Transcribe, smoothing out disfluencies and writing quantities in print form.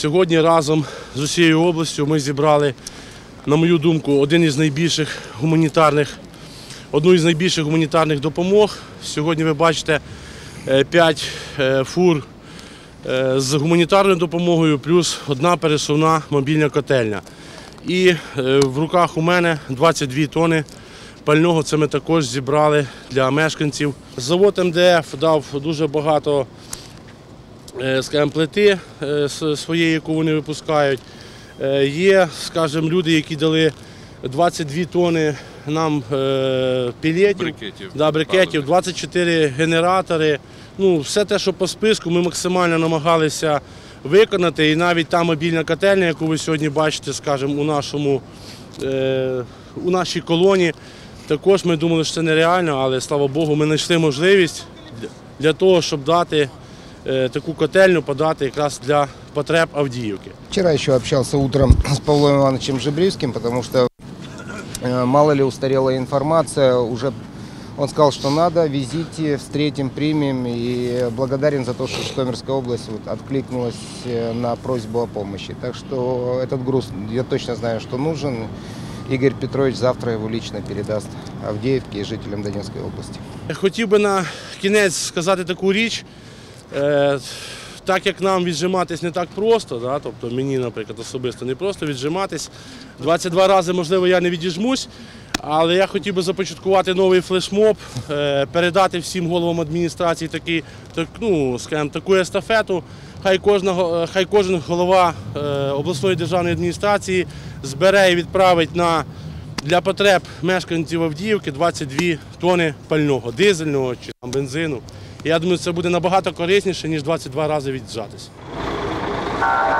Сьогодні разом з усією областю ми зібрали, на мою думку, одну із найбільших гуманітарних допомог. Сьогодні ви бачите 5 фур з гуманітарною допомогою, плюс одна пересувна мобільна котельня. І в руках у мене 22 тони пального, це ми також зібрали для мешканців. Завод МДФ дав дуже багато, скажімо, плити своєї, яку вони випускають. Є, скажімо, люди, які дали 22 тони нам брикетів, 24 генератори. Ну, все те, що по списку, ми максимально намагалися виконати. І навіть та мобільна котельня, яку ви сьогодні бачите, скажімо, у нашій колоні, також ми думали, що це нереально, але, слава Богу, ми знайшли можливість для того, щоб дати таку котельню, подати якраз для потреб Авдіївки. Вчера еще общался утром с Павлом Ивановичем Жебревским, потому что мало ли устарелая информация, он сказал, что надо, везите, встретим, примем, и благодарен за то, что Житомирская область откликнулась на просьбу о помощи. Так что этот груз, я точно знаю, что нужен. Игорь Петрович завтра его лично передаст Авдеевке и жителям Донецкой области. Хотів би на кінець сказати таку річ. Так як нам віджиматись не так просто, тобто мені, наприклад, особисто не просто віджиматись, 22 рази, можливо, я не відіжмусь, але я хотів би започаткувати новий флешмоб, передати всім головам адміністрації таку естафету. Хай кожен голова обласної державної адміністрації збере і відправить для потреб мешканців Авдіївки 22 тони пального, дизельного чи бензину. Я думаю, це буде набагато корисніше, ніж 22 рази віджатись.